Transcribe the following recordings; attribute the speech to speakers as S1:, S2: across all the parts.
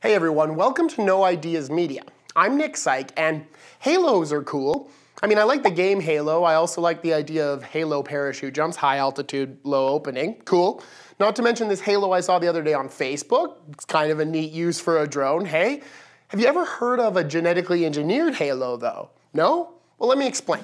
S1: Hey everyone, welcome to No Ideas Media. I'm Nick Syke, and halos are cool. I mean, I like the game Halo. I also like the idea of Halo parachute jumps, high altitude, low opening. Cool. Not to mention this halo I saw the other day on Facebook. It's kind of a neat use for a drone. Hey, have you ever heard of a genetically engineered halo though? No? Well, let me explain.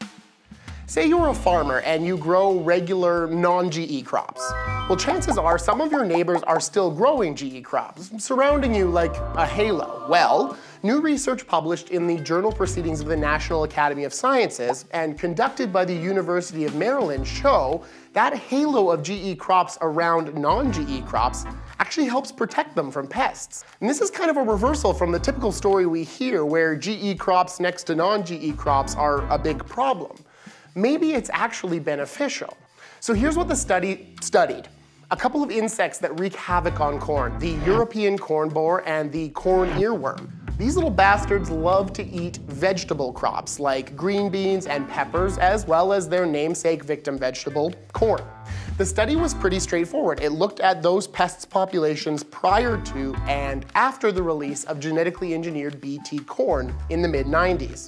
S1: Say you're a farmer and you grow regular non-GE crops. Well, chances are some of your neighbors are still growing GE crops, surrounding you like a halo. Well, new research published in the Journal Proceedings of the National Academy of Sciences and conducted by the University of Maryland show that halo of GE crops around non-GE crops actually helps protect them from pests. And this is kind of a reversal from the typical story we hear where GE crops next to non-GE crops are a big problem. Maybe it's actually beneficial. So here's what the study studied. A couple of insects that wreak havoc on corn, the European corn borer and the corn earworm. These little bastards love to eat vegetable crops like green beans and peppers, as well as their namesake victim vegetable, corn. The study was pretty straightforward. It looked at those pests populations prior to and after the release of genetically engineered Bt corn in the mid-90s.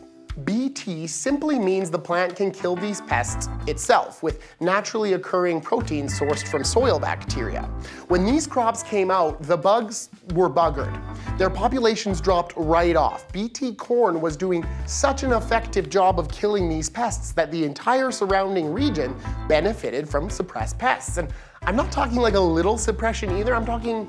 S1: Bt simply means the plant can kill these pests itself with naturally occurring proteins sourced from soil bacteria. When these crops came out, the bugs were buggered. Their populations dropped right off. Bt corn was doing such an effective job of killing these pests that the entire surrounding region benefited from suppressed pests. And I'm not talking like a little suppression either, I'm talking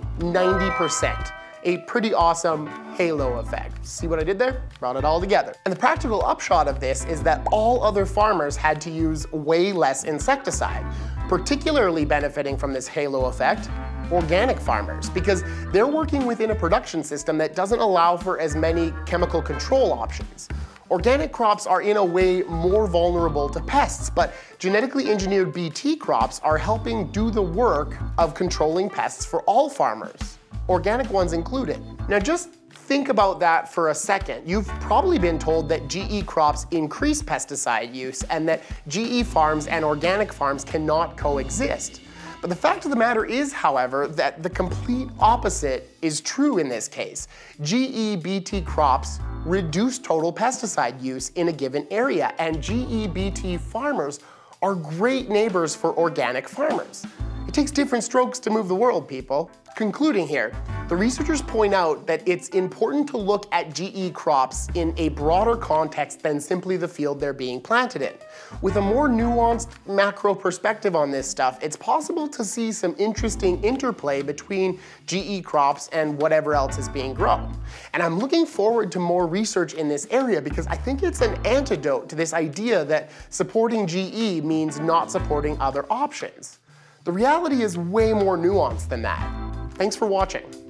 S1: 90%. A pretty awesome halo effect. See what I did there? Brought it all together. And the practical upshot of this is that all other farmers had to use way less insecticide. Particularly benefiting from this halo effect, organic farmers, because they're working within a production system that doesn't allow for as many chemical control options. Organic crops are in a way more vulnerable to pests, but genetically engineered Bt crops are helping do the work of controlling pests for all farmers, organic ones included. Now just think about that for a second. You've probably been told that GE crops increase pesticide use and that GE farms and organic farms cannot coexist. But the fact of the matter is, however, that the complete opposite is true in this case. GE Bt crops reduce total pesticide use in a given area, and GE Bt farmers are great neighbors for organic farmers. It takes different strokes to move the world, people. Concluding here, the researchers point out that it's important to look at GE crops in a broader context than simply the field they're being planted in. With a more nuanced macro perspective on this stuff, it's possible to see some interesting interplay between GE crops and whatever else is being grown. And I'm looking forward to more research in this area because I think it's an antidote to this idea that supporting GE means not supporting other options. The reality is way more nuanced than that. Thanks for watching.